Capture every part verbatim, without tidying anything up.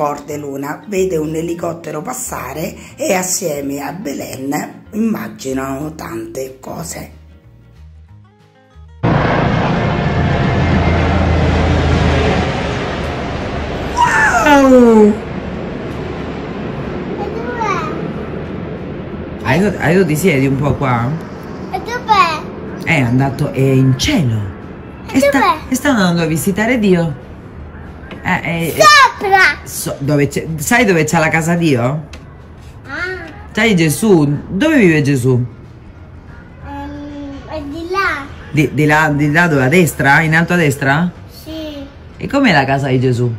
forte Luna vede un elicottero passare e assieme a Belen immaginano tante cose. Wow! Adesso, adesso ti siedi un po' qua? E dov'è? È andato, è in cielo. E, e, sta, dov'è? e sta andando a visitare Dio. Eh, eh, Sopra! so, dove c'è, sai dove c'è la casa Dio? Ah, Sai Gesù? Dove vive Gesù? um, è di là? Di, di là, di là dove? A destra? In alto a destra? Sì, E com'è la casa di Gesù?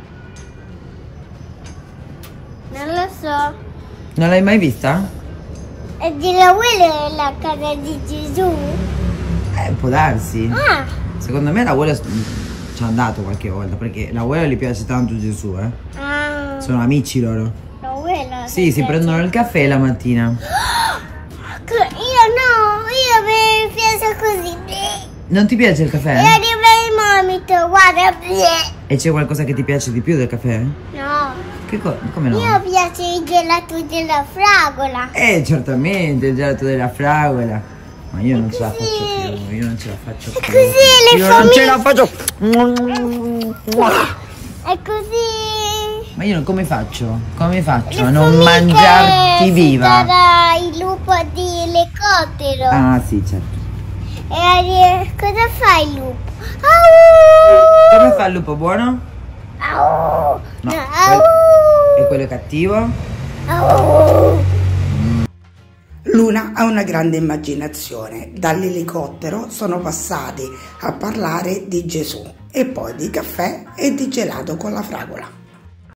non lo so. Non l'hai mai vista? È di là, quella è la casa di Gesù? Eh, può darsi. Ah, Secondo me l'abuelo ci è andato qualche volta, perché l'abuelo gli piace tanto Gesù, eh. ah, Sono amici loro. la quella. Sì, si prendono il caffè la mattina. Io no, io mi piace così. Non ti piace il caffè? E arriva il momento, guarda. E c'è qualcosa che ti piace di più del caffè? No, Che co- come no? io piace il gelato della fragola. Eh, certamente, il gelato della fragola. Ma io non ce la così. faccio più, io non ce la faccio più. così le Io non ce la faccio. È così. Ma io non- come faccio? Come faccio a Le non formiche mangiarti si viva? darà il lupo di elicottero. Ah, sì, certo. E arri- cosa fa il lupo? Au! Come fa il lupo buono? Au! No, No, quel- au! E quello è cattivo? Au! Luna ha una grande immaginazione. Dall'elicottero sono passati a parlare di Gesù e poi di caffè e di gelato con la fragola.